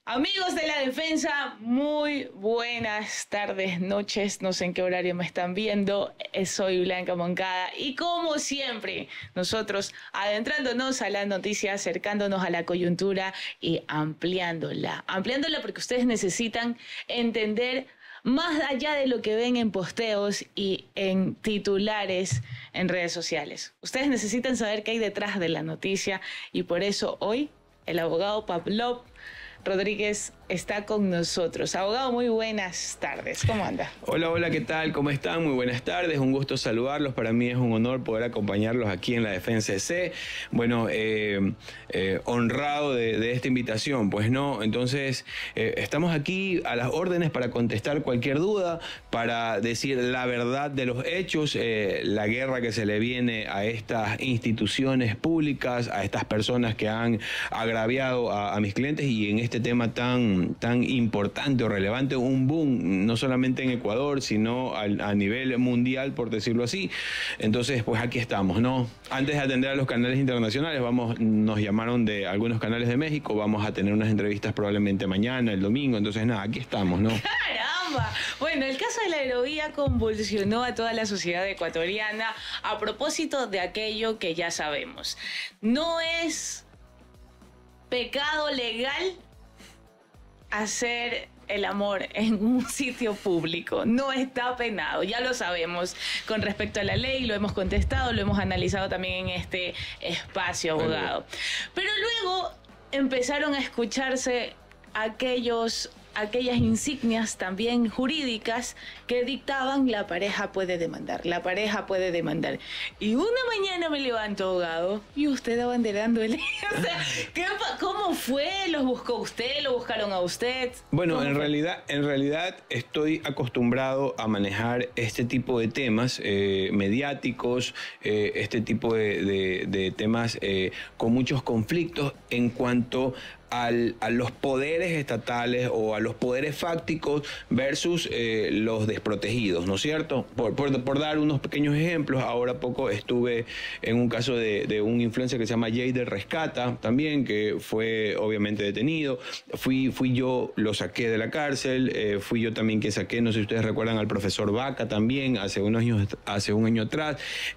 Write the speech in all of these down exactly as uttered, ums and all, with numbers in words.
Amigos de la defensa, muy buenas tardes, noches, no sé en qué horario me están viendo, soy Blanca Moncada y como siempre, nosotros adentrándonos a la noticia, acercándonos a la coyuntura y ampliándola, ampliándola porque ustedes necesitan entender más allá de lo que ven en posteos y en titulares en redes sociales. Ustedes necesitan saber qué hay detrás de la noticia y por eso hoy el abogado Pavlov Rodríguez está con nosotros. Abogado, muy buenas tardes. ¿Cómo anda? Hola, hola, ¿qué tal? ¿Cómo están? Muy buenas tardes. Un gusto saludarlos. Para mí es un honor poder acompañarlos aquí en la Defensa C. Bueno, eh, eh, honrado de, de esta invitación. Pues no, entonces eh, estamos aquí a las órdenes para contestar cualquier duda, para decir la verdad de los hechos, eh, la guerra que se le viene a estas instituciones públicas, a estas personas que han agraviado a, a mis clientes y en este tema tan tan importante o relevante, un boom, no solamente en Ecuador, sino a, a nivel mundial, por decirlo así. Entonces, pues aquí estamos, ¿no? Antes de atender a los canales internacionales, vamos, nos llamaron de algunos canales de México, vamos a tener unas entrevistas probablemente mañana, el domingo, entonces nada, aquí estamos, ¿no? ¡Caramba! Bueno, el caso de la aerovía convulsionó a toda la sociedad ecuatoriana a propósito de aquello que ya sabemos. No es pecado legal hacer el amor en un sitio público. No está penado, ya lo sabemos. Con respecto a la ley, lo hemos contestado, lo hemos analizado también en este espacio, abogado. Pero luego empezaron a escucharse aquellos... aquellas insignias también jurídicas que dictaban la pareja puede demandar, la pareja puede demandar. Y una mañana me levanto, abogado, y usted abanderando el... O sea, ¿qué, ¿cómo fue? ¿Los buscó usted? ¿Lo buscaron a usted? Bueno, en realidad, en realidad estoy acostumbrado a manejar este tipo de temas eh, mediáticos, eh, este tipo de, de, de temas eh, con muchos conflictos en cuanto Al, a los poderes estatales o a los poderes fácticos versus eh, los desprotegidos, ¿no es cierto? Por, por, por dar unos pequeños ejemplos, ahora poco estuve en un caso de, de un influencer que se llama Jay de Rescata, también, que fue obviamente detenido. Fui, fui yo, lo saqué de la cárcel, eh, fui yo también que saqué, no sé si ustedes recuerdan, al profesor Vaca también, hace unos años, hace un año atrás.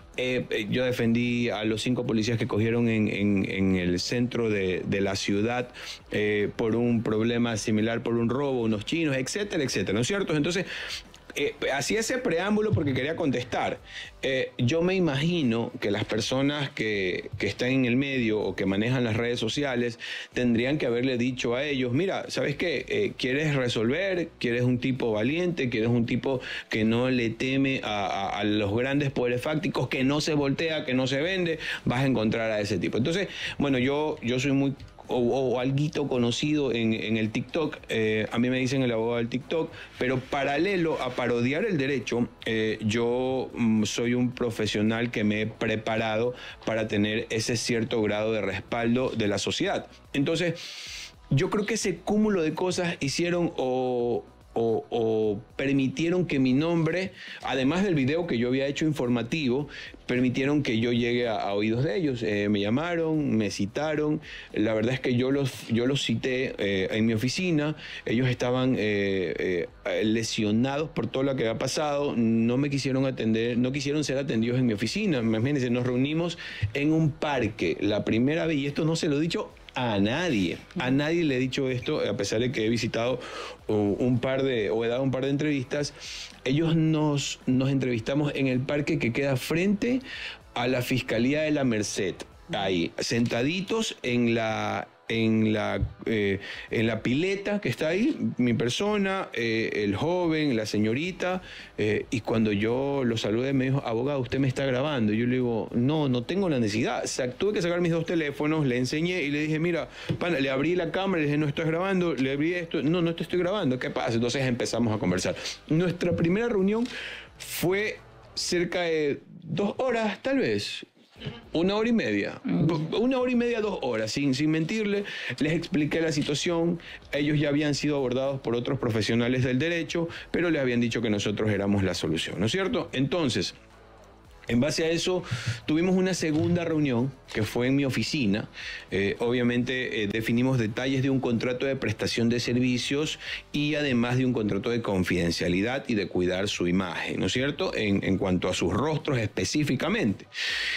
Eh, yo defendí a los cinco policías que cogieron en, en, en el centro de, de la ciudad eh, por un problema similar, por un robo, unos chinos, etcétera, etcétera, ¿no es cierto? Entonces, eh, hacía ese preámbulo porque quería contestar. Eh, yo me imagino que las personas que, que están en el medio o que manejan las redes sociales tendrían que haberle dicho a ellos, mira, ¿sabes qué? Eh, ¿Quieres resolver? ¿Quieres un tipo valiente? ¿Quieres un tipo que no le teme a, a, a los grandes poderes fácticos, que no se voltea, que no se vende? Vas a encontrar a ese tipo. Entonces, bueno, yo, yo soy muy... o, o alguito conocido en, en el TikTok, eh, a mí me dicen el abogado del TikTok, pero paralelo a parodiar el derecho, eh, yo mm, soy un profesional que me he preparado para tener ese cierto grado de respaldo de la sociedad. Entonces, yo creo que ese cúmulo de cosas hicieron o... O, o permitieron que mi nombre, además del video que yo había hecho informativo, permitieron que yo llegue a, a oídos de ellos. Eh, me llamaron, me citaron. La verdad es que yo los, yo los cité eh, en mi oficina. Ellos estaban eh, eh, lesionados por todo lo que había pasado. No me quisieron atender, no quisieron ser atendidos en mi oficina. Imagínense, nos reunimos en un parque la primera vez, y esto no se lo he dicho a nadie, a nadie le he dicho esto, a pesar de que he visitado uh, un par de, o he dado un par de entrevistas. Ellos nos, nos entrevistamos en el parque que queda frente a la Fiscalía de la Merced, ahí, sentaditos en la... En la, eh, en la pileta que está ahí, mi persona, eh, el joven, la señorita, eh, y cuando yo lo saludé me dijo, abogado, usted me está grabando. Y yo le digo, no, no tengo la necesidad. O sea, tuve que sacar mis dos teléfonos, le enseñé y le dije, mira, pana, le abrí la cámara, le dije, no estás grabando, le abrí esto, no, no te estoy grabando, ¿qué pasa? Entonces empezamos a conversar. Nuestra primera reunión fue cerca de dos horas, tal vez. Una hora y media, una hora y media, dos horas, sin, sin mentirle. Les expliqué la situación. Ellos ya habían sido abordados por otros profesionales del derecho, pero les habían dicho que nosotros éramos la solución, ¿no es cierto? Entonces, En base a eso, tuvimos una segunda reunión que fue en mi oficina. Eh, obviamente eh, definimos detalles de un contrato de prestación de servicios y además de un contrato de confidencialidad y de cuidar su imagen, ¿no es cierto?, en, en cuanto a sus rostros específicamente.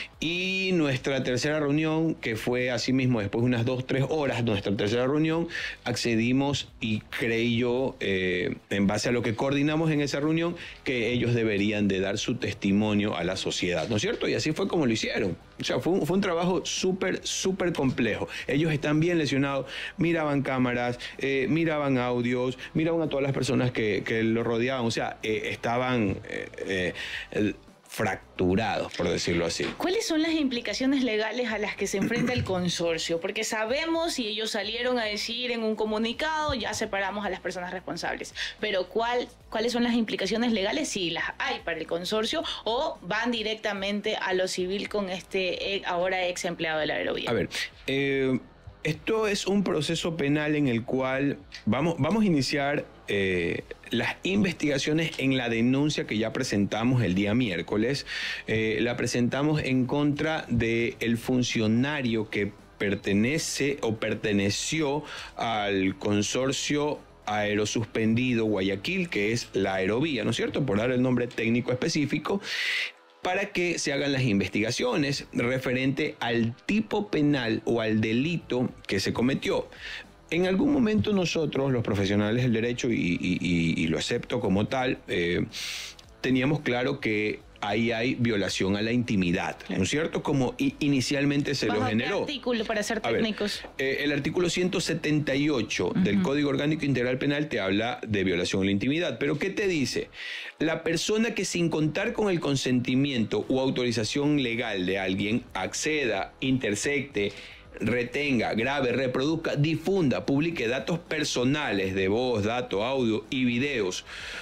Y nuestra tercera reunión, que fue asimismo después de unas dos, tres horas, nuestra tercera reunión, accedimos y creí yo, eh, en base a lo que coordinamos en esa reunión, que ellos deberían de dar su testimonio a la sociedad, ¿no es cierto? Y así fue como lo hicieron. O sea, fue un, fue un trabajo súper, súper complejo. Ellos están bien lesionados, miraban cámaras, eh, miraban audios, miraban a todas las personas que, que lo rodeaban, o sea, eh, estaban... Eh, eh, fracturados, por decirlo así. ¿Cuáles son las implicaciones legales a las que se enfrenta el consorcio? Porque sabemos, y ellos salieron a decir en un comunicado, ya separamos a las personas responsables, pero ¿cuál, ¿cuáles son las implicaciones legales, si las hay para el consorcio, o van directamente a lo civil con este ahora ex empleado de la aerovía? A ver, eh, esto es un proceso penal en el cual vamos, vamos a iniciar eh, las investigaciones en la denuncia que ya presentamos el día miércoles. Eh, la presentamos en contra del funcionario que pertenece o perteneció al consorcio aerosuspendido Guayaquil, que es la aerovía, ¿no es cierto?, por dar el nombre técnico específico, para que se hagan las investigaciones referente al tipo penal o al delito que se cometió. En algún momento nosotros, los profesionales del derecho, y, y, y, y lo acepto como tal, eh, teníamos claro que ahí hay violación a la intimidad, ¿no es cierto?, como inicialmente se lo generó. ¿Qué artículo, para ser técnicos? A ver, eh, el artículo ciento setenta y ocho uh-huh. del Código Orgánico Integral Penal te habla de violación a la intimidad. ¿Pero qué te dice? La persona que, sin contar con el consentimiento u autorización legal de alguien, acceda, intersecte, retenga, grabe, reproduzca, difunda, publique datos personales de voz, datos, audio y videos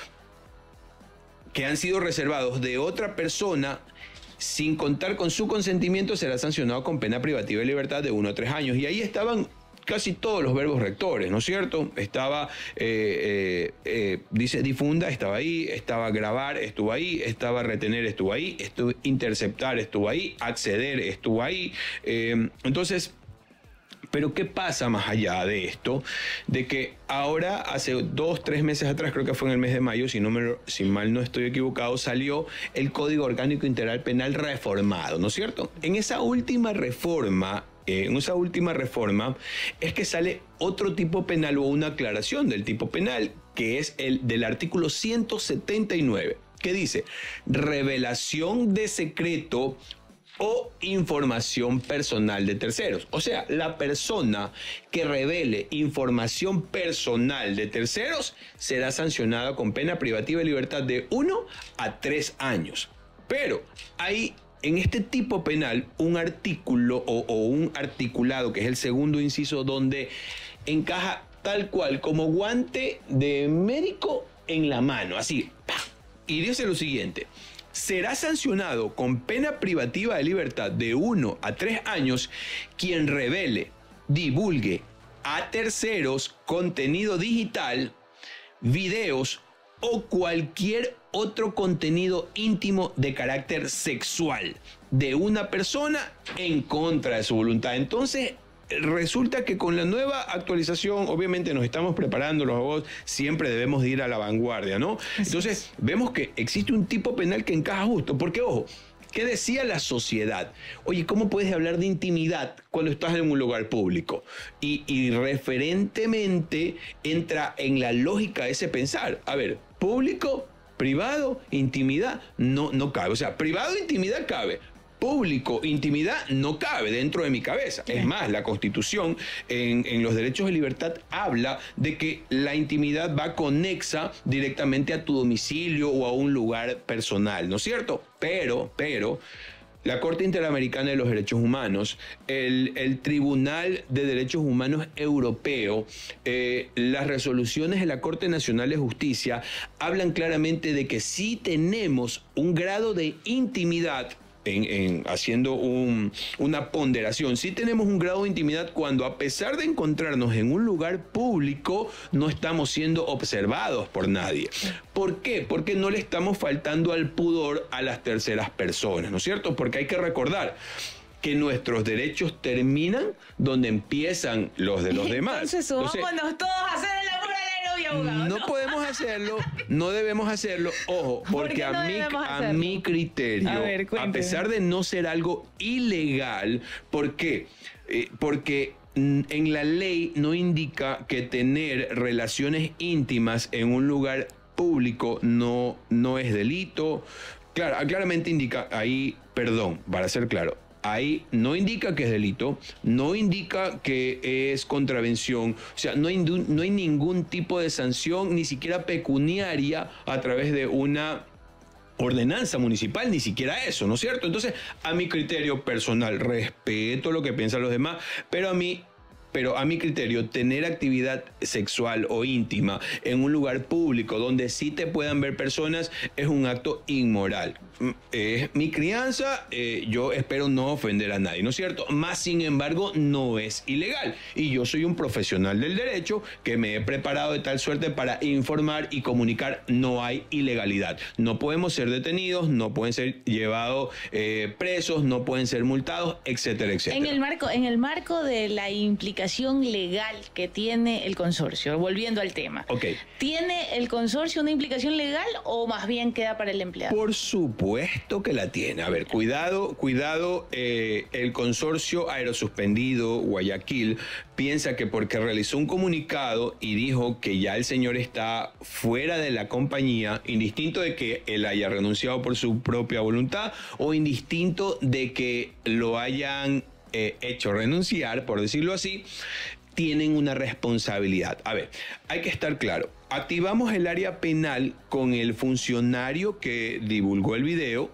que han sido reservados de otra persona sin contar con su consentimiento, será sancionado con pena privativa de libertad de uno a tres años. Y ahí estaban casi todos los verbos rectores, ¿no es cierto? Estaba, eh, eh, eh, dice difunda, estaba ahí, estaba grabar, estuvo ahí, estaba retener, estuvo ahí, estuvo interceptar, estuvo ahí, acceder, estuvo ahí. Eh, entonces... Pero ¿qué pasa más allá de esto? De que ahora, hace dos, tres meses atrás, creo que fue en el mes de mayo, si, no me, si mal no estoy equivocado, salió el Código Orgánico Integral Penal reformado, ¿no es cierto? En esa última reforma, eh, en esa última reforma, es que sale otro tipo penal o una aclaración del tipo penal, que es el del artículo ciento setenta y nueve, que dice: revelación de secreto o información personal de terceros. O sea, la persona que revele información personal de terceros será sancionada con pena privativa de libertad de uno a tres años. Pero hay en este tipo penal un artículo o, o un articulado, que es el segundo inciso, donde encaja tal cual como guante de médico en la mano, así, ¡pah! Y dice lo siguiente: será sancionado con pena privativa de libertad de uno a tres años quien revele, divulgue a terceros contenido digital, videos o cualquier otro contenido íntimo de carácter sexual de una persona en contra de su voluntad. Entonces, resulta que con la nueva actualización, obviamente nos estamos preparando, los abogados siempre debemos de ir a la vanguardia, ¿no? Entonces, vemos que existe un tipo penal que encaja justo, porque, ojo, ¿qué decía la sociedad? Oye, ¿cómo puedes hablar de intimidad cuando estás en un lugar público? Y, y referentemente entra en la lógica ese pensar. A ver, público, privado, intimidad, no, no cabe. O sea, privado, intimidad cabe. Público, intimidad, no cabe dentro de mi cabeza. Es más, la Constitución en, en los derechos de libertad habla de que la intimidad va conexa directamente a tu domicilio o a un lugar personal, ¿no es cierto? Pero, pero... la Corte Interamericana de los Derechos Humanos, el, el Tribunal de Derechos Humanos Europeo, eh, las resoluciones de la Corte Nacional de Justicia hablan claramente de que sí tenemos un grado de intimidad en, en haciendo un, una ponderación, sí tenemos un grado de intimidad cuando, a pesar de encontrarnos en un lugar público, no estamos siendo observados por nadie. ¿Por qué? Porque no le estamos faltando al pudor a las terceras personas, ¿no es cierto? Porque hay que recordar que nuestros derechos terminan donde empiezan los de los demás. Entonces, subámonos todos a hacer el amor al aire, abogado. No, no podemos hacerlo, no debemos hacerlo. Ojo, porque ¿Por qué no a, mi, a mi criterio, a, ver, a pesar de no ser algo ilegal, ¿por qué? Eh, porque en la ley no indica que tener relaciones íntimas en un lugar público no, no es delito. Claro, claramente indica ahí, perdón, para ser claro, ahí no indica que es delito, no indica que es contravención, o sea, no hay, no hay ningún tipo de sanción, ni siquiera pecuniaria, a través de una ordenanza municipal, ni siquiera eso, ¿no es cierto? Entonces, a mi criterio personal, respeto lo que piensan los demás, pero a mí... Pero a mi criterio, tener actividad sexual o íntima en un lugar público donde sí te puedan ver personas es un acto inmoral. Es mi crianza, eh, yo espero no ofender a nadie, ¿no es cierto? Más sin embargo, no es ilegal. Y yo soy un profesional del derecho que me he preparado de tal suerte para informar y comunicar: no hay ilegalidad. No podemos ser detenidos, no pueden ser llevados eh, presos, no pueden ser multados, etcétera, etcétera. En el marco, en el marco de la implicación legal que tiene el consorcio, volviendo al tema, okay. ¿Tiene el consorcio una implicación legal o más bien queda para el empleado? Por supuesto que la tiene. A ver, cuidado, cuidado, eh, el consorcio Aerosuspendido Guayaquil piensa que porque realizó un comunicado y dijo que ya el señor está fuera de la compañía, indistinto de que él haya renunciado por su propia voluntad o indistinto de que lo hayan Eh, hecho renunciar, por decirlo así, tienen una responsabilidad. A ver, hay que estar claro. Activamos el área penal con el funcionario que divulgó el video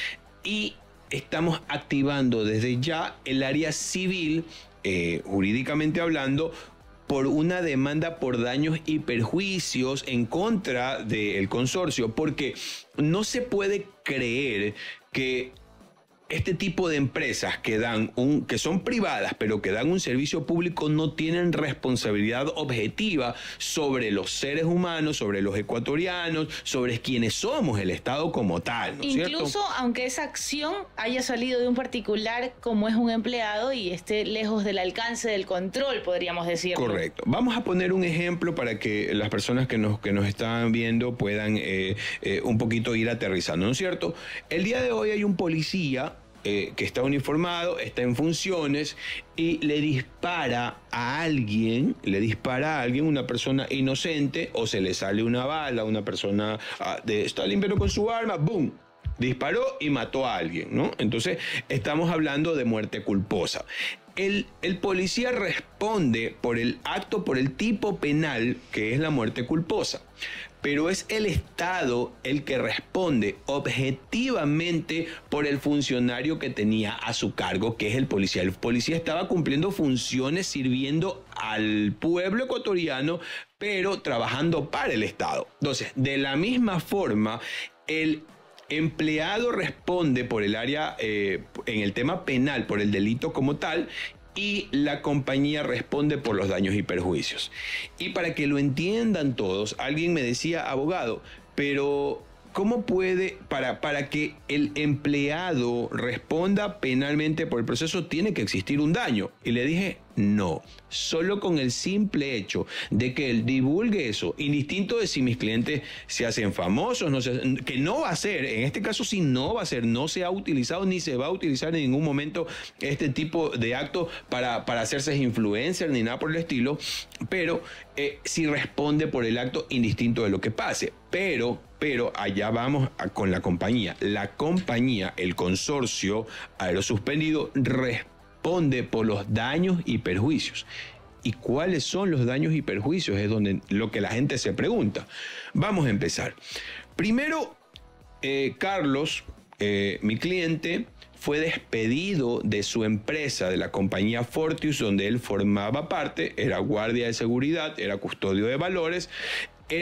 y estamos activando desde ya el área civil, eh, jurídicamente hablando, por una demanda por daños y perjuicios en contra del consorcio, porque no se puede creer que este tipo de empresas que dan un, que son privadas, pero que dan un servicio público, no tienen responsabilidad objetiva sobre los seres humanos, sobre los ecuatorianos, sobre quienes somos el Estado como tal, ¿no es cierto? Incluso aunque esa acción haya salido de un particular como es un empleado y esté lejos del alcance del control, podríamos decirlo. Correcto. Vamos a poner un ejemplo para que las personas que nos, que nos están viendo puedan eh, eh, un poquito ir aterrizando, ¿no es cierto? El día de hoy hay un policía Eh, que está uniformado, está en funciones y le dispara a alguien, le dispara a alguien, una persona inocente, o se le sale una bala, una persona ah, de, está limpiando con su arma, ¡boom! Disparó y mató a alguien, ¿no? Entonces, estamos hablando de muerte culposa. El, el policía responde por el acto, por el tipo penal, que es la muerte culposa. Pero es el Estado el que responde objetivamente por el funcionario que tenía a su cargo, que es el policía. El policía estaba cumpliendo funciones, sirviendo al pueblo ecuatoriano, pero trabajando para el Estado. Entonces, de la misma forma, el empleado responde por el área, eh, en el tema penal, por el delito como tal, y la compañía responde por los daños y perjuicios. Y para que lo entiendan todos, alguien me decía: abogado, pero ¿cómo puede, para, para que el empleado responda penalmente por el proceso, tiene que existir un daño? Y le dije: no, solo con el simple hecho de que él divulgue eso, indistinto de si mis clientes se hacen famosos, no se, que no va a ser, en este caso sí no va a ser, no se ha utilizado ni se va a utilizar en ningún momento este tipo de acto para, para hacerse influencer ni nada por el estilo, pero eh, sí responde por el acto indistinto de lo que pase. Pero, pero allá vamos a, con la compañía. La compañía, el consorcio Aerosuspendido, responde responde por los daños y perjuicios. ¿Y cuáles son los daños y perjuicios? Es donde lo que la gente se pregunta. Vamos a empezar. Primero, eh, Carlos, eh, mi cliente, fue despedido de su empresa, de la compañía Fortius, donde él formaba parte, era guardia de seguridad, era custodio de valores. Él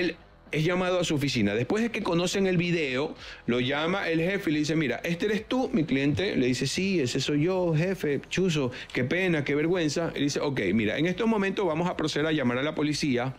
es llamado a su oficina. Después de que conocen el video, lo llama el jefe y le dice, mira, ¿este eres tú, mi cliente? Le dice, sí, ese soy yo, jefe, chuzo, qué pena, qué vergüenza. Y dice, ok, mira, en estos momentos vamos a proceder a llamar a la policía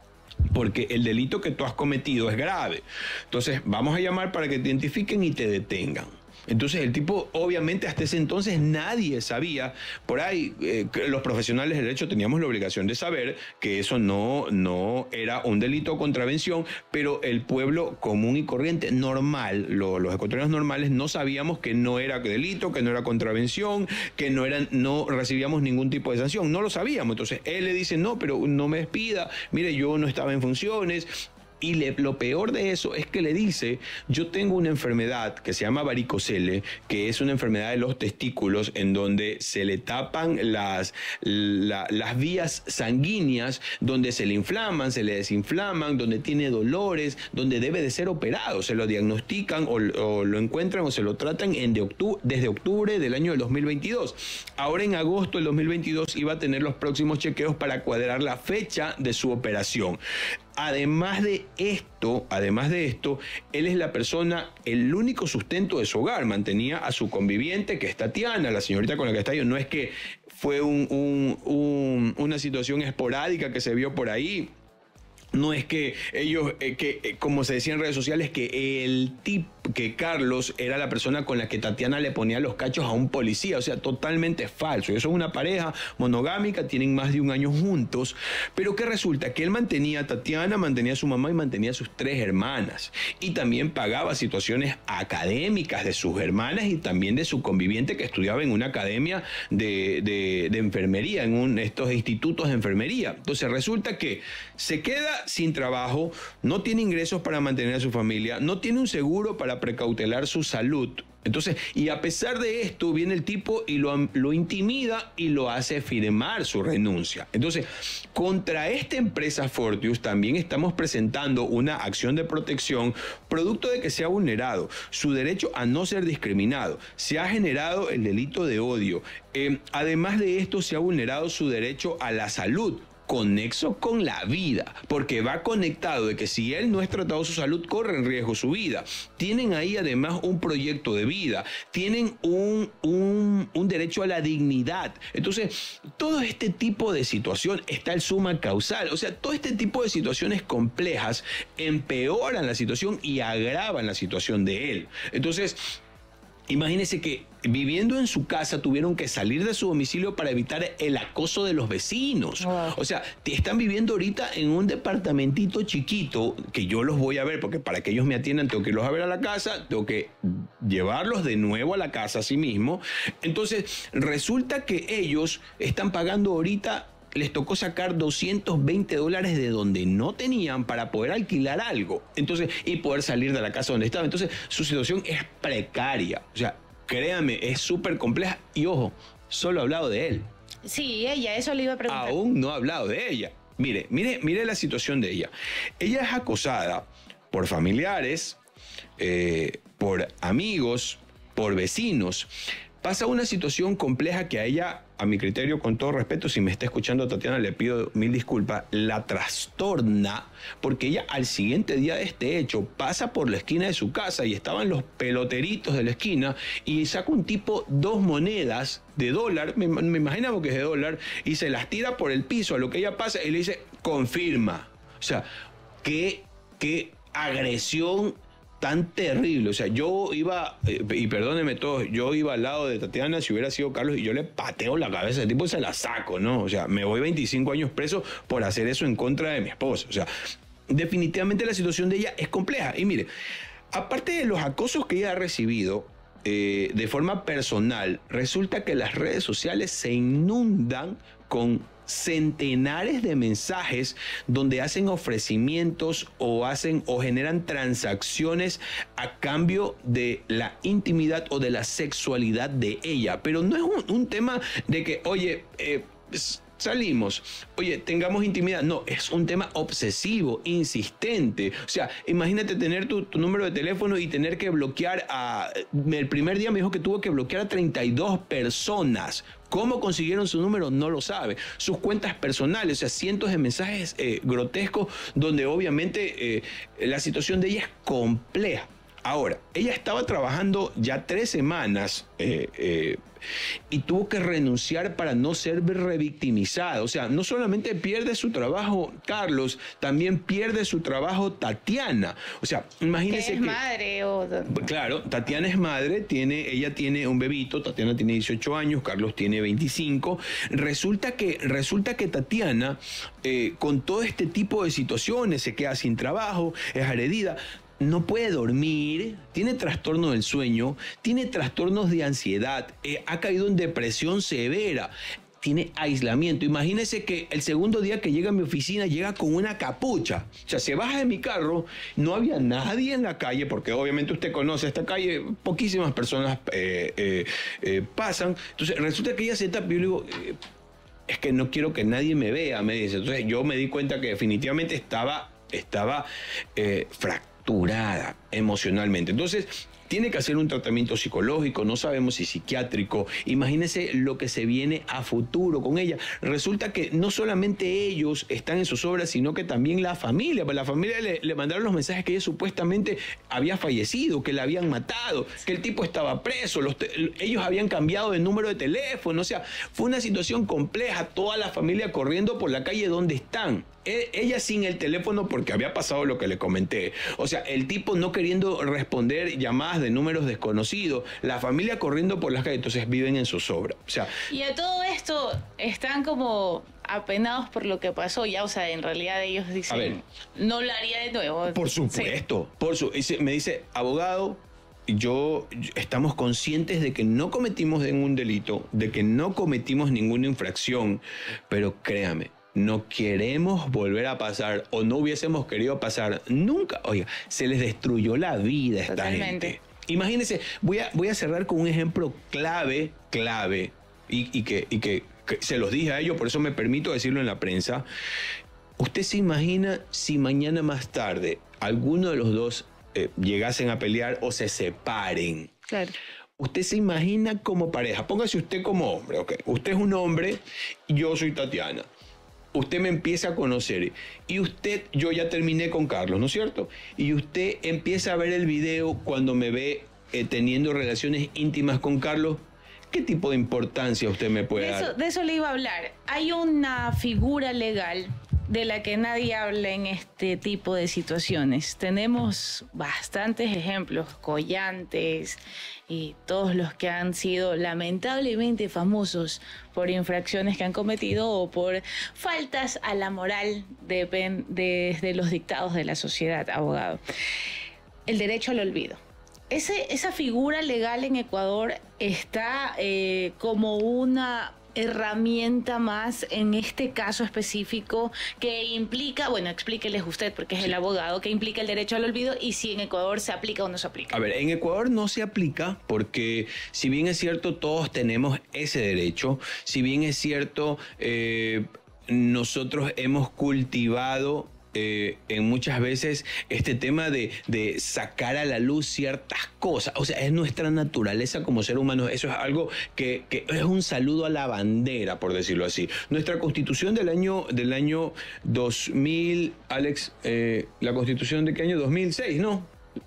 porque el delito que tú has cometido es grave. Entonces, vamos a llamar para que te identifiquen y te detengan. Entonces el tipo, obviamente hasta ese entonces nadie sabía, por ahí eh, los profesionales del derecho teníamos la obligación de saber que eso no, no era un delito o contravención, pero el pueblo común y corriente, normal, lo, los ecuatorianos normales no sabíamos que no era delito, que no era contravención, que no, eran, no recibíamos ningún tipo de sanción, no lo sabíamos. Entonces él le dice, no, pero no me despida, mire, yo no estaba en funciones. Y le, lo peor de eso es que le dice, yo tengo una enfermedad que se llama varicocele, que es una enfermedad de los testículos en donde se le tapan las, la, las vías sanguíneas, donde se le inflaman, se le desinflaman, donde tiene dolores, donde debe de ser operado. Se lo diagnostican o, o lo encuentran o se lo tratan en de octubre, desde octubre del año del dos mil veintidós. Ahora en agosto del dos mil veintidós iba a tener los próximos chequeos para cuadrar la fecha de su operación. Además de esto, además de esto, él es la persona, el único sustento de su hogar. Mantenía a su conviviente, que es Tatiana, la señorita con la que está yo. No es que fue un, un, un, una situación esporádica que se vio por ahí. No es que ellos, eh, que eh, como se decía en redes sociales, que el tipo, que Carlos era la persona con la que Tatiana le ponía los cachos a un policía. O sea, totalmente falso. Ellos son una pareja monogámica, tienen más de un año juntos, pero que resulta que él mantenía a Tatiana, mantenía a su mamá y mantenía a sus tres hermanas. Y también pagaba situaciones académicas de sus hermanas y también de su conviviente que estudiaba en una academia de, de, de enfermería, en un, estos institutos de enfermería. Entonces resulta que se queda sin trabajo, no tiene ingresos para mantener a su familia, no tiene un seguro para precautelar su salud. Entonces, y a pesar de esto, viene el tipo y lo, lo intimida y lo hace firmar su renuncia. Entonces, contra esta empresa Fortius también estamos presentando una acción de protección producto de que se ha vulnerado su derecho a no ser discriminado. Se ha generado el delito de odio. Eh, además de esto, se ha vulnerado su derecho a la salud, conexo con la vida, porque va conectado de que si él no es tratado su salud, corre en riesgo su vida. Tienen ahí además un proyecto de vida, tienen un, un, un derecho a la dignidad. Entonces, todo este tipo de situación está el suma causal. O sea, todo este tipo de situaciones complejas empeoran la situación y agravan la situación de él. Entonces, imagínense que viviendo en su casa tuvieron que salir de su domicilio para evitar el acoso de los vecinos. Wow. O sea, están viviendo ahorita en un departamentito chiquito que yo los voy a ver, porque para que ellos me atiendan tengo que irlos a ver a la casa, tengo que llevarlos de nuevo a la casa a sí mismo. Entonces, resulta que ellos están pagando ahorita, les tocó sacar doscientos veinte dólares de donde no tenían para poder alquilar algo. Entonces, y poder salir de la casa donde estaban. Entonces, su situación es precaria. O sea, créame, es súper compleja. Y ojo, solo he hablado de él. Sí, ella, eso le iba a preguntar. Aún no he hablado de ella. Mire, mire, mire la situación de ella. Ella es acosada por familiares, eh, por amigos, por vecinos. Pasa una situación compleja que a ella, a mi criterio, con todo respeto, si me está escuchando Tatiana, le pido mil disculpas, la trastorna, porque ella al siguiente día de este hecho pasa por la esquina de su casa y estaban los peloteritos de la esquina y saca un tipo dos monedas de dólar, me, me imaginamos que es de dólar, y se las tira por el piso a lo que ella pasa y le dice, confirma. O sea, qué, qué agresión tan terrible. O sea, yo iba, eh, y perdónenme todos, yo iba al lado de Tatiana si hubiera sido Carlos y yo le pateo la cabeza, el tipo se la saco, ¿no? O sea, me voy veinticinco años preso por hacer eso en contra de mi esposa. O sea, definitivamente la situación de ella es compleja. Y mire, aparte de los acosos que ella ha recibido eh, de forma personal, resulta que las redes sociales se inundan con centenares de mensajes donde hacen ofrecimientos o hacen o generan transacciones a cambio de la intimidad o de la sexualidad de ella. Pero no es un, un tema de que, oye, eh, salimos, oye, tengamos intimidad. No, es un tema obsesivo, insistente. O sea, imagínate tener tu, tu número de teléfono y tener que bloquear a... El primer día me dijo que tuvo que bloquear a treinta y dos personas. ¿Cómo consiguieron su número? No lo sabe. Sus cuentas personales, o sea, cientos de mensajes eh, grotescos donde obviamente eh, la situación de ella es compleja. Ahora, ella estaba trabajando ya tres semanas eh, eh, y tuvo que renunciar para no ser revictimizada. O sea, no solamente pierde su trabajo Carlos, también pierde su trabajo Tatiana. O sea, imagínense que... que... es madre o... Claro, Tatiana es madre, tiene, ella tiene un bebito, Tatiana tiene dieciocho años, Carlos tiene veinticinco. Resulta que, resulta que Tatiana, eh, con todo este tipo de situaciones, se queda sin trabajo, es agredida, no puede dormir, tiene trastorno del sueño, tiene trastornos de ansiedad, eh, ha caído en depresión severa, tiene aislamiento. Imagínese que el segundo día que llega a mi oficina llega con una capucha. O sea, se baja de mi carro, no había nadie en la calle, porque obviamente usted conoce esta calle, poquísimas personas eh, eh, eh, pasan. Entonces resulta que ella se tapa y yo le digo... Eh, es que no quiero que nadie me vea, me dice. Entonces yo me di cuenta que definitivamente estaba, estaba eh, fracturada emocionalmente. Entonces tiene que hacer un tratamiento psicológico, no sabemos si psiquiátrico. Imagínense lo que se viene a futuro con ella. Resulta que no solamente ellos están en sus obras, sino que también la familia. Pues la familia le, le mandaron los mensajes que ella supuestamente había fallecido, que la habían matado, que el tipo estaba preso, los ellos habían cambiado de número de teléfono. O sea, fue una situación compleja, toda la familia corriendo por la calle donde están. Ella sin el teléfono porque había pasado lo que le comenté. O sea, el tipo no queriendo responder llamadas de números desconocidos, la familia corriendo por las calles, entonces viven en zozobra. O sea, y a todo esto están como apenados por lo que pasó ya, o sea, en realidad ellos dicen, ver, no lo haría de nuevo. Por supuesto, sí. por su, me dice, abogado, yo estamos conscientes de que no cometimos ningún delito, de que no cometimos ninguna infracción, pero créame, no queremos volver a pasar o no hubiésemos querido pasar nunca. Oiga, se les destruyó la vida a esta Totalmente. gente. Imagínense, voy a, voy a cerrar con un ejemplo clave, clave, y, y, que, y que, que se los dije a ellos, por eso me permito decirlo en la prensa. ¿Usted se imagina si mañana más tarde alguno de los dos eh, llegasen a pelear o se separen? Claro. Usted se imagina como pareja, póngase usted como hombre, ok. Usted es un hombre y yo soy Tatiana. Usted me empieza a conocer y usted, yo ya terminé con Carlos, ¿no es cierto? Y usted empieza a ver el video cuando me ve eh, teniendo relaciones íntimas con Carlos. ¿Qué tipo de importancia usted me puede de eso, dar? De eso le iba a hablar. Hay una figura legal de la que nadie habla en este tipo de situaciones. Tenemos bastantes ejemplos, Collantes y todos los que han sido lamentablemente famosos por infracciones que han cometido o por faltas a la moral de, de, de los dictados de la sociedad, abogado. El derecho al olvido. Ese, esa figura legal en Ecuador está eh, como una herramienta más en este caso específico que implica, bueno, explíqueles usted porque es el abogado, que implica el derecho al olvido y si en Ecuador se aplica o no se aplica. A ver, en Ecuador no se aplica porque si bien es cierto todos tenemos ese derecho, si bien es cierto eh, nosotros hemos cultivado Eh, en muchas veces este tema de, de sacar a la luz ciertas cosas, o sea, es nuestra naturaleza como ser humano, eso es algo que, que es un saludo a la bandera, por decirlo así. Nuestra constitución del año, del año dos mil, Alex, eh, la constitución de qué año, dos mil seis, ¿no?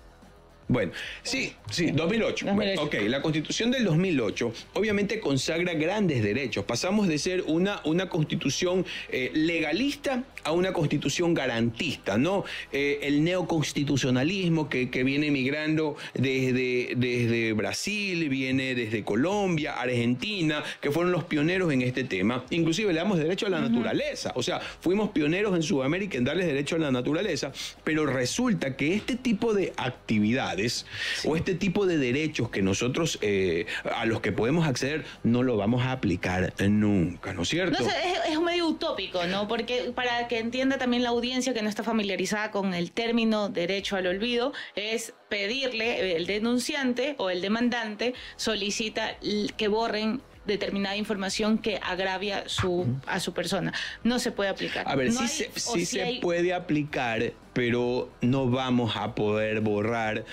Bueno, sí, sí, dos mil ocho. dos mil ocho. Bueno, ok, la constitución del dos mil ocho obviamente consagra grandes derechos. Pasamos de ser una, una constitución eh, legalista a una constitución garantista, ¿no? Eh, el neoconstitucionalismo que, que viene migrando desde, desde Brasil, viene desde Colombia, Argentina, que fueron los pioneros en este tema. Inclusive le damos derecho a la uh-huh. naturaleza. O sea, fuimos pioneros en Sudamérica en darles derecho a la naturaleza, pero resulta que este tipo de actividades sí. o este tipo de derechos que nosotros eh, a los que podemos acceder no lo vamos a aplicar nunca, ¿no es cierto? No sé, es, es medio utópico, ¿no? Porque para que entienda también la audiencia que no está familiarizada con el término derecho al olvido, es pedirle, el denunciante o el demandante solicita que borren determinada información que agravia su, a su persona. No se puede aplicar. A ver, no sí hay, se, sí si se hay... puede aplicar, pero no vamos a poder borrar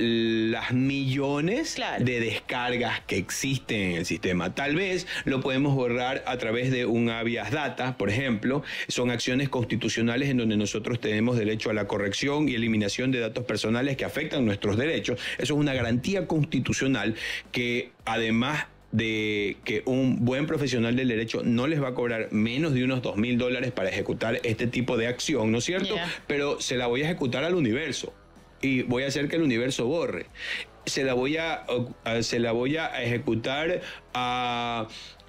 las millones claro. de descargas que existen en el sistema. Tal vez lo podemos borrar a través de un habeas data, por ejemplo. Son acciones constitucionales en donde nosotros tenemos derecho a la corrección y eliminación de datos personales que afectan nuestros derechos. Eso es una garantía constitucional que, además de que un buen profesional del derecho no les va a cobrar menos de unos dos mil dólares para ejecutar este tipo de acción, ¿no es cierto? Yeah. Pero se la voy a ejecutar al universo y voy a hacer que el universo borre. Se la voy a, se la voy a ejecutar a...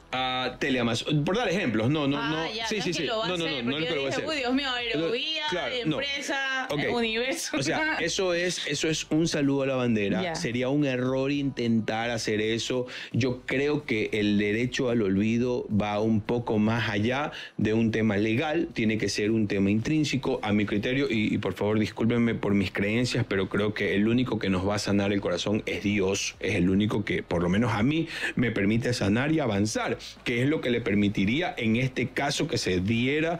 a Teleamazon, por dar ejemplos, no, no, ah, no, ya, sí, no sí, es que sí, lo va no, a no, hacer, no, no, no, yo no lo va a dije, hacer. uy, Dios mío, aerovía, claro, empresa, no. Okay. universo. O sea, eso es, eso es un saludo a la bandera. Yeah. Sería un error intentar hacer eso. Yo creo que el derecho al olvido va un poco más allá de un tema legal, tiene que ser un tema intrínseco a mi criterio y, y por favor discúlpenme por mis creencias, pero creo que el único que nos va a sanar el corazón es Dios, es el único que por lo menos a mí me permite sanar y avanzar, que es lo que le permitiría en este caso que se diera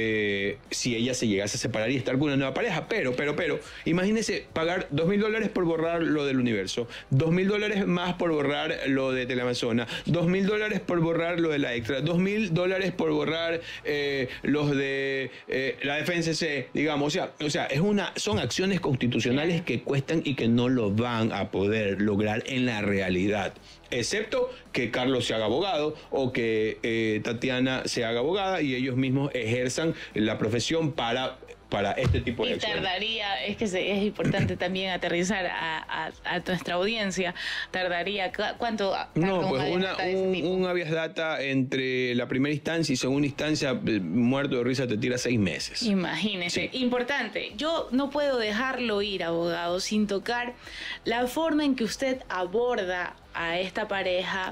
eh, si ella se llegase a separar y estar con una nueva pareja. Pero, pero, pero, imagínese pagar dos mil dólares por borrar lo del universo, dos mil dólares más por borrar lo de Teleamazona, dos mil dólares por borrar lo de la extra, dos mil dólares por borrar eh, los de eh, la F N C C, digamos. O sea, o sea es una, son acciones constitucionales que cuestan y que no lo van a poder lograr en la realidad. Excepto que Carlos se haga abogado o que eh, Tatiana se haga abogada y ellos mismos ejerzan la profesión para, para este tipo de y acciones. Tardaría, es que es importante también aterrizar a, a, a nuestra audiencia, tardaría, ¿cuánto? No, pues una, un, un habeas data entre la primera instancia y segunda instancia, muerto de risa te tira seis meses. Imagínese, sí. Importante, yo no puedo dejarlo ir, abogado, sin tocar la forma en que usted aborda a esta pareja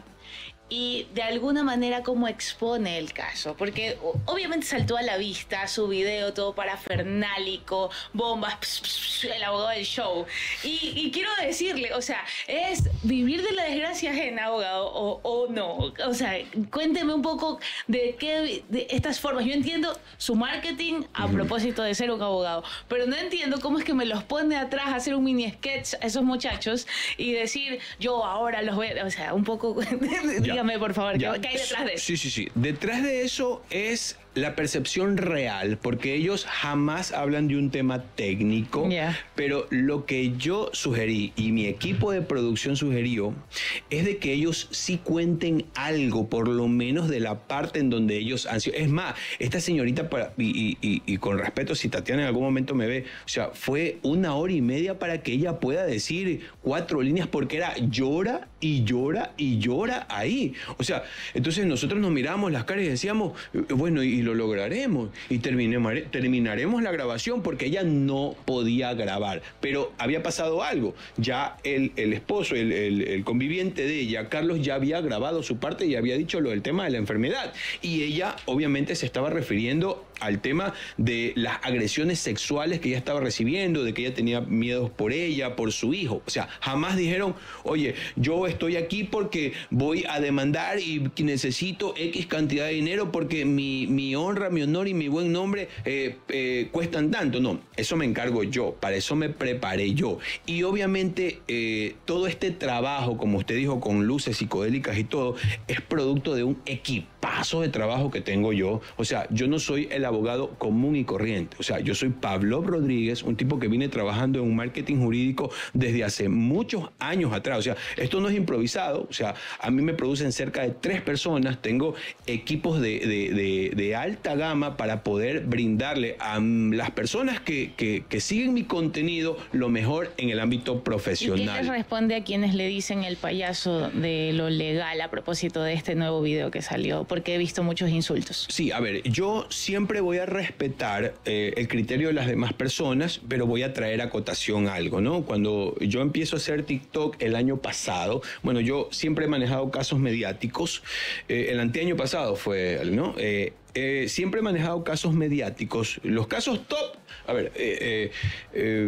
y de alguna manera cómo expone el caso, porque obviamente saltó a la vista su video todo parafernálico, bombas, pss, pss, el abogado del show, y, y quiero decirle, o sea, es vivir de la desgracia ajena, abogado, o, o no, o sea, cuénteme un poco de qué, de estas formas. Yo entiendo su marketing a propósito de ser un abogado, pero no entiendo cómo es que me los pone atrás a hacer un mini sketch a esos muchachos y decir, yo ahora los voy a, o sea, un poco... Dígame, por favor, ¿qué, ¿qué hay detrás de eso? Sí, sí, sí. Detrás de eso es la percepción real, porque ellos jamás hablan de un tema técnico, yeah. Pero lo que yo sugerí y mi equipo de producción sugirió es de que ellos sí cuenten algo, por lo menos de la parte en donde ellos han sido. Es más, esta señorita, para, y, y, y con respeto, si Tatiana en algún momento me ve, o sea, fue una hora y media para que ella pueda decir cuatro líneas, porque era llora y llora y llora ahí. O sea, entonces nosotros nos mirábamos las caras y decíamos, bueno, y lo lograremos y terminaremos la grabación, porque ella no podía grabar, pero había pasado algo. Ya el, el esposo, el, el, el conviviente de ella, Carlos, ya había grabado su parte y había dicho lo del tema de la enfermedad, y ella obviamente se estaba refiriendo al tema de las agresiones sexuales que ella estaba recibiendo, de que ella tenía miedos por ella, por su hijo. O sea, jamás dijeron, oye, yo estoy aquí porque voy a demandar y necesito X cantidad de dinero porque mi, mi honra, mi honor y mi buen nombre eh, eh, cuestan tanto. No, eso me encargo yo, para eso me preparé yo. Y obviamente eh, todo este trabajo, como usted dijo, con luces psicodélicas y todo, es producto de un equipazo de trabajo que tengo yo. O sea, yo no soy el abogado común y corriente. O sea, yo soy Pablo Rodríguez, un tipo que viene trabajando en un marketing jurídico desde hace muchos años atrás. O sea, esto no es improvisado. O sea, a mí me producen cerca de tres personas. Tengo equipos de, de, de, de alta gama para poder brindarle a las personas que, que, que siguen mi contenido lo mejor en el ámbito profesional. ¿Y qué les responde a quienes le dicen el payaso de lo legal a propósito de este nuevo video que salió? Porque he visto muchos insultos. Sí, a ver, yo siempre voy a respetar eh, el criterio de las demás personas, pero voy a traer acotación a algo, ¿no? Cuando yo empiezo a hacer TikTok el año pasado, bueno, yo siempre he manejado casos mediáticos, eh, el anteaño pasado fue, ¿no? Eh, eh, siempre he manejado casos mediáticos, los casos top, a ver, eh, eh, eh,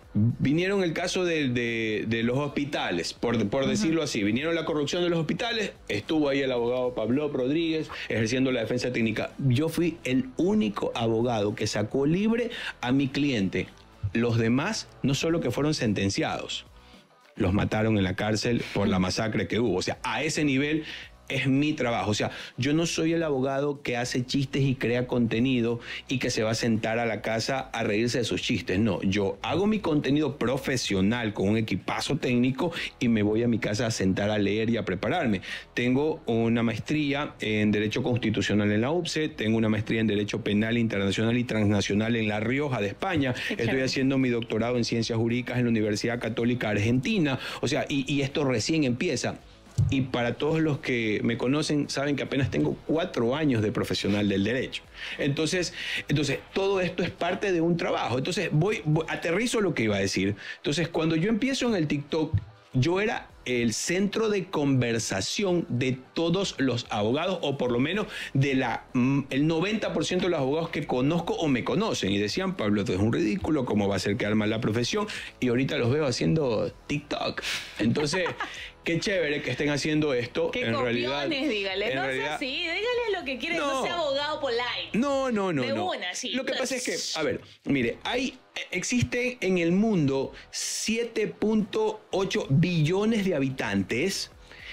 Vinieron el caso de, de, de los hospitales, por, por uh-huh. decirlo así. Vinieron la corrupción de los hospitales, estuvo ahí el abogado Pablo Rodríguez ejerciendo la defensa técnica. Yo fui el único abogado que sacó libre a mi cliente. Los demás no solo que fueron sentenciados, los mataron en la cárcel por la masacre que hubo. O sea, a ese nivel es mi trabajo. O sea, yo no soy el abogado que hace chistes y crea contenido y que se va a sentar a la casa a reírse de sus chistes. No, yo hago mi contenido profesional con un equipazo técnico y me voy a mi casa a sentar a leer y a prepararme. Tengo una maestría en Derecho Constitucional en la U P S E, tengo una maestría en Derecho Penal Internacional y Transnacional en La Rioja de España. Estoy haciendo mi doctorado en Ciencias Jurídicas en la Universidad Católica Argentina. O sea, y, y esto recién empieza. Y para todos los que me conocen, saben que apenas tengo cuatro años de profesional del derecho. Entonces, entonces todo esto es parte de un trabajo. Entonces, voy, voy, aterrizo lo que iba a decir. Entonces, cuando yo empiezo en el TikTok, yo era el centro de conversación de todos los abogados, o por lo menos de la, el noventa por ciento de los abogados que conozco o me conocen. Y decían, Pablo, esto es un ridículo, ¿cómo va a ser quedar mal la profesión? Y ahorita los veo haciendo TikTok. Entonces, qué chévere que estén haciendo esto. Qué en copiones, realidad, dígale. En no realidad, sea así, dígale lo que quiere, no, no sea abogado polite. No, no, no. De no. una, sí. Lo que pasa es que, a ver, mire, hay, existe en el mundo siete punto ocho billones de habitantes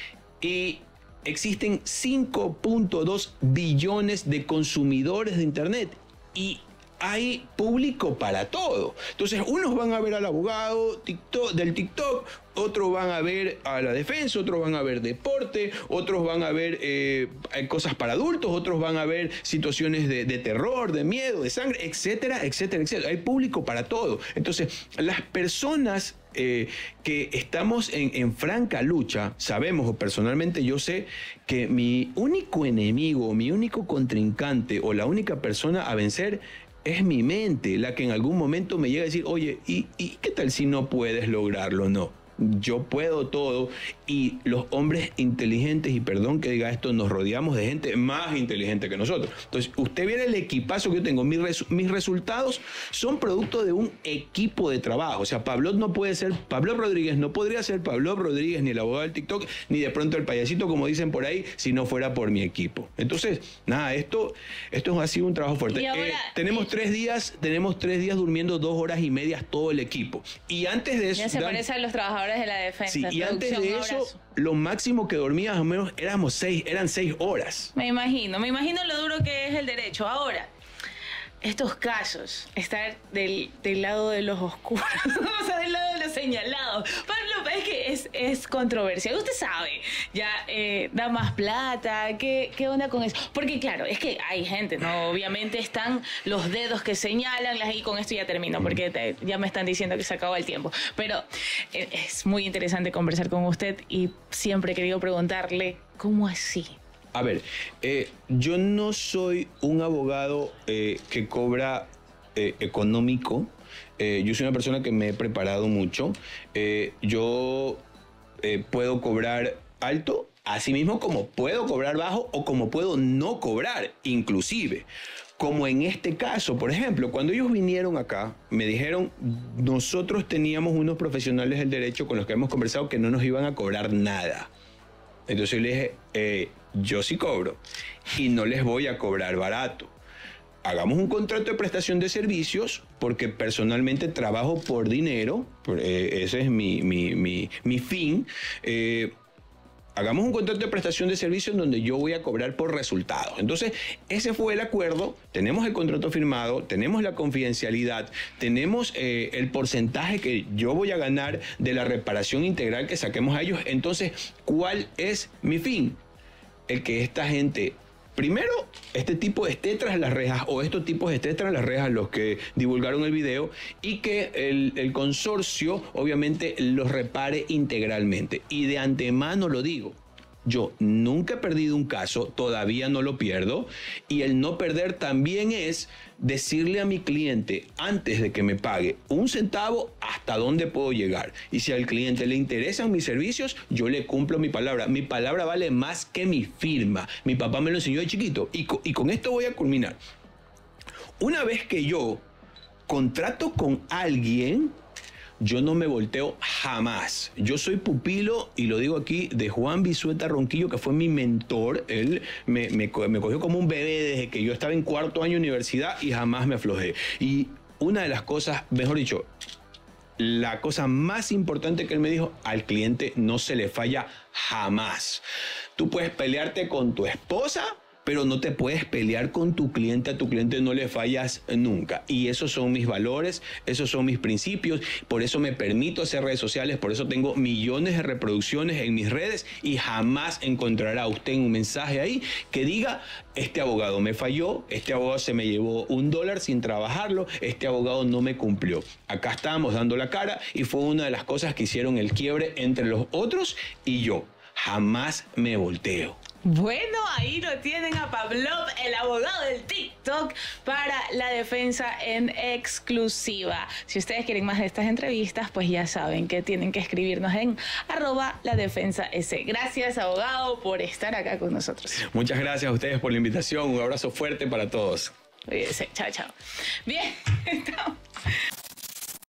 y existen cinco punto dos billones de consumidores de Internet. Y hay público para todo. Entonces, unos van a ver al abogado TikTok, del TikTok, otros van a ver a la defensa, otros van a ver deporte, otros van a ver eh, cosas para adultos, otros van a ver situaciones de, de terror, de miedo, de sangre, etcétera, etcétera, etcétera. Hay público para todo. Entonces, las personas eh, que estamos en, en franca lucha, sabemos, o personalmente yo sé, que mi único enemigo, mi único contrincante o la única persona a vencer es mi mente, la que en algún momento me llega a decir, oye, ¿y, y qué tal si no puedes lograrlo? No. Yo puedo todo, y los hombres inteligentes, y perdón que diga esto, nos rodeamos de gente más inteligente que nosotros. Entonces, usted viene el equipazo que yo tengo. Mis, res, mis resultados son producto de un equipo de trabajo. O sea, Pablo no puede ser, Pablo Rodríguez no podría ser Pablo Rodríguez, ni el abogado del TikTok, ni de pronto el payasito, como dicen por ahí, si no fuera por mi equipo. Entonces, nada, esto, esto ha sido un trabajo fuerte. Ahora, eh, tenemos eh, tres días, tenemos tres días durmiendo dos horas y medias todo el equipo. Y antes de eso... Ya se dan, parece a los trabajadores de la defensa. Sí, y antes de eso, abrazo. Lo máximo que dormía más o menos éramos seis, eran seis horas. Me imagino, me imagino lo duro que es el derecho. Ahora, estos casos, estar del, del lado de los oscuros, o sea, del lado de los señalados. Pablo, es que es, es controversial. Usted sabe, ya eh, da más plata, ¿qué, ¿qué onda con eso? Porque claro, es que hay gente, ¿no? Obviamente están los dedos que señalan, y con esto ya termino, porque te, ya me están diciendo que se acabó el tiempo. Pero eh, es muy interesante conversar con usted y siempre he querido preguntarle, ¿cómo así? A ver, eh, yo no soy un abogado eh, que cobra eh, económico. Eh, yo soy una persona que me he preparado mucho. Eh, yo eh, puedo cobrar alto, así mismo como puedo cobrar bajo o como puedo no cobrar, inclusive. Como en este caso, por ejemplo, cuando ellos vinieron acá, me dijeron, nosotros teníamos unos profesionales del derecho con los que hemos conversado que no nos iban a cobrar nada. Entonces yo le dije, eh, yo sí cobro y no les voy a cobrar barato. Hagamos un contrato de prestación de servicios porque personalmente trabajo por dinero, eh, ese es mi, mi, mi, mi fin. Eh, Hagamos un contrato de prestación de servicios en donde yo voy a cobrar por resultados. Entonces, ese fue el acuerdo. Tenemos el contrato firmado, tenemos la confidencialidad, tenemos eh, el porcentaje que yo voy a ganar de la reparación integral que saquemos a ellos. Entonces, ¿cuál es mi fin? El que esta gente... Primero, este tipo esté tras las rejas, o estos tipos estén tras las rejas, los que divulgaron el video, y que el, el consorcio obviamente los repare integralmente. Y de antemano lo digo, yo nunca he perdido un caso, todavía no lo pierdo, y el no perder también es decirle a mi cliente antes de que me pague un centavo hasta dónde puedo llegar. Y si al cliente le interesan mis servicios, yo le cumplo mi palabra. Mi palabra vale más que mi firma. Mi papá me lo enseñó de chiquito. Y con, y con esto voy a culminar. Una vez que yo contrato con alguien, yo no me volteo jamás. Yo soy pupilo, y lo digo aquí, de Juan Bisueta Ronquillo, que fue mi mentor. Él me, me, me cogió como un bebé desde que yo estaba en cuarto año de universidad y jamás me aflojé. Y una de las cosas, mejor dicho, la cosa más importante que él me dijo, al cliente no se le falla jamás. Tú puedes pelearte con tu esposa, pero no te puedes pelear con tu cliente. A tu cliente no le fallas nunca. Y esos son mis valores, esos son mis principios. Por eso me permito hacer redes sociales, por eso tengo millones de reproducciones en mis redes, y jamás encontrará usted un mensaje ahí que diga: este abogado me falló, este abogado se me llevó un dólar sin trabajarlo, este abogado no me cumplió. Acá estábamos dando la cara, y fue una de las cosas que hicieron el quiebre entre los otros y yo. Jamás me volteo. Bueno, ahí lo tienen a Pavlov, el abogado del TikTok, para la defensa en exclusiva. Si ustedes quieren más de estas entrevistas, pues ya saben que tienen que escribirnos en arroba la defensa S. Gracias, abogado, por estar acá con nosotros. Muchas gracias a ustedes por la invitación. Un abrazo fuerte para todos. Cuídense. Chao, chao. Bien, estamos.